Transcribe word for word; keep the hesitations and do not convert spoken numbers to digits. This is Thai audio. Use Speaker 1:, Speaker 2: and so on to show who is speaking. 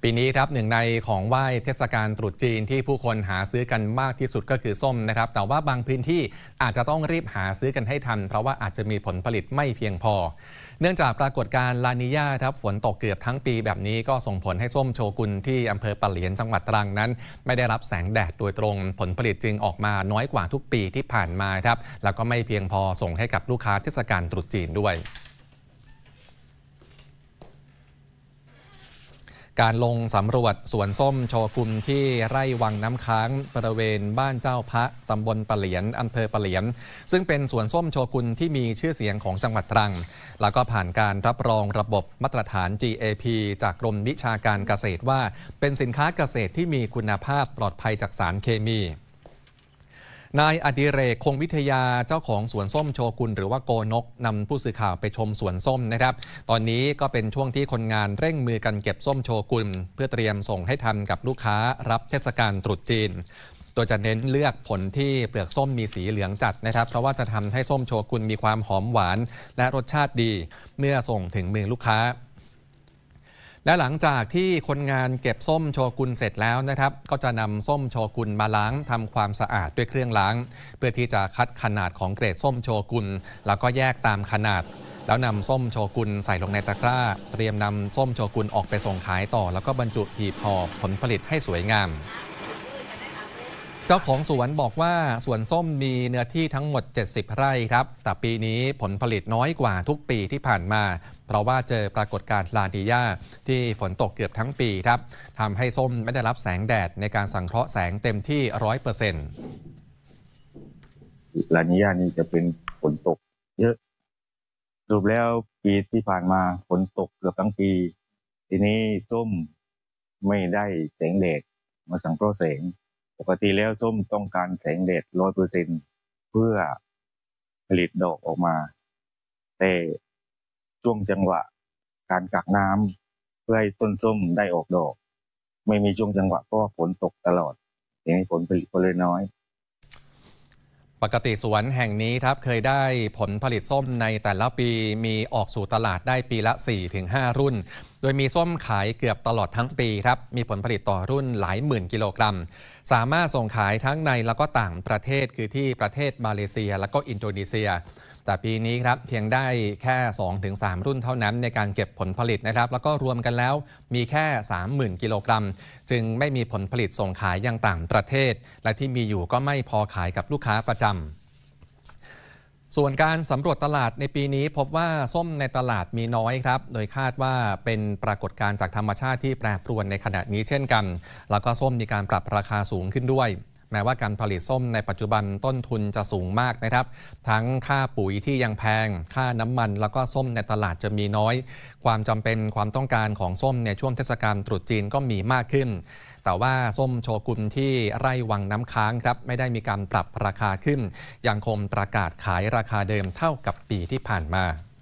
Speaker 1: ปีนี้ครับหนึ่งในของไหว้เทศกาลตรุษจีนที่ผู้คนหาซื้อกันมากที่สุดก็คือส้มนะครับแต่ว่าบางพื้นที่อาจจะต้องรีบหาซื้อกันให้ทันเพราะว่าอาจจะมีผลผลิตไม่เพียงพอเนื่องจากปรากฏการณ์ลานีญาครับฝนตกเกือบทั้งปีแบบนี้ก็ส่งผลให้ส้มโชกุนที่อำเภอปะเหลียนจังหวัดตรังนั้นไม่ได้รับแสงแดดโดยตรงผลผลิตจึงออกมาน้อยกว่าทุกปีที่ผ่านมาครับแล้วก็ไม่เพียงพอส่งให้กับลูกค้าเทศกาลตรุษจีนด้วยการลงสำรวจสวนส้มโชกุนที่ไร่วังน้ำค้างบริเวณบ้านเจ้าพระตำบลปะเหลียนอำเภอปะเหลียนซึ่งเป็นสวนส้มโชกุนที่มีชื่อเสียงของจังหวัดตรังแล้วก็ผ่านการรับรองระบบมาตรฐาน จี เอ พี จากกรมวิชาการเกษตรว่าเป็นสินค้าเกษตรที่มีคุณภาพปลอดภัยจากสารเคมีนายอดิเรกคงวิทยาเจ้าของสวนส้มโชกุนหรือว่าโกนกนำผู้สื่อข่าวไปชมสวนส้มนะครับตอนนี้ก็เป็นช่วงที่คนงานเร่งมือกันเก็บส้มโชกุนเพื่อเตรียมส่งให้ทันกับลูกค้ารับเทศกาลตรุษจีนโดยจะเน้นเลือกผลที่เปลือกส้มมีสีเหลืองจัดนะครับเพราะว่าจะทำให้ส้มโชกุนมีความหอมหวานและรสชาติดีเมื่อส่งถึงมือลูกค้าและหลังจากที่คนงานเก็บส้มโชกุนเสร็จแล้วนะครับก็จะนำส้มโชกุนมาล้างทำความสะอาดด้วยเครื่องล้างเพื่อที่จะคัดขนาดของเกรดส้มโชกุนแล้วก็แยกตามขนาดแล้วนำส้มโชกุนใส่ลงในตะกร้าเตรียมนำส้มโชกุนออกไปส่งขายต่อแล้วก็บรรจุหีบห่อผลผลิตให้สวยงามเจ้าของสวนบอกว่าสวนส้มมีเนื้อที่ทั้งหมดเจ็ดสิบไร่ครับแต่ปีนี้ผลผลิตน้อยกว่าทุกปีที่ผ่านมาเพราะว่าเจอปรากฏการณ์ลานีญาที่ฝนตกเกือบทั้งปีครับทำให้ส้มไม่ได้รับแสงแดดในการสังเคราะห์แสงเต็มที่ ร้อยเปอร์เซ็นต์
Speaker 2: ลานีญานี่จะเป็นฝนตกเยอะสรุปแล้วปีที่ผ่านมาฝนตกเกือบทั้งปีทีนี้ส้มไม่ได้แสงแดดมาสังเคราะห์แสงปกติแล้วส้มต้องการแสงแดด ร้อยเปอร์เซ็นต์ เพื่อผลิตดอกออกมาแต่ช่วงจังหวะการกักน้ำเพื่อให้ต้นส้มได้ออกดอกไม่มีช่วงจังหวะเพราะว่าฝนตกตลอดอย่างนี้ผลผลิตก็เลยน้อย
Speaker 1: ปกติสวนแห่งนี้ครับเคยได้ผลผลิตส้มในแต่ละปีมีออกสู่ตลาดได้ปีละ สี่ถึงห้า รุ่นโดยมีส้มขายเกือบตลอดทั้งปีครับมีผลผลิตต่อรุ่นหลายหมื่นกิโลกรัมสามารถส่งขายทั้งในแล้วก็ต่างประเทศคือที่ประเทศมาเลเซียแล้วก็อินโดนีเซียแต่ปีนี้ครับเพียงได้แค่ สองถึงสาม รุ่นเท่านั้นในการเก็บผลผลิตนะครับแล้วก็รวมกันแล้วมีแค่ สามหมื่น กิโลกรัมจึงไม่มีผลผลิตส่งขายยังต่างประเทศและที่มีอยู่ก็ไม่พอขายกับลูกค้าประจำส่วนการสำรวจตลาดในปีนี้พบว่าส้มในตลาดมีน้อยครับโดยคาดว่าเป็นปรากฏการณ์จากธรรมชาติที่แปรปรวนในขณะนี้เช่นกันแล้วก็ส้มมีการปรับราคาสูงขึ้นด้วยแม้ว่าการผลิตส้มในปัจจุบันต้นทุนจะสูงมากนะครับทั้งค่าปุ๋ยที่ยังแพงค่าน้ำมันแล้วก็ส้มในตลาดจะมีน้อยความจำเป็นความต้องการของส้มในช่วงเทศกาลตรุษจีนก็มีมากขึ้นแต่ว่าส้มโชกุนที่ไร่วังน้ำค้างครับไม่ได้มีการปรับราคาขึ้นยังคงประกาศขายราคาเดิมเท่ากับปีที่ผ่านมา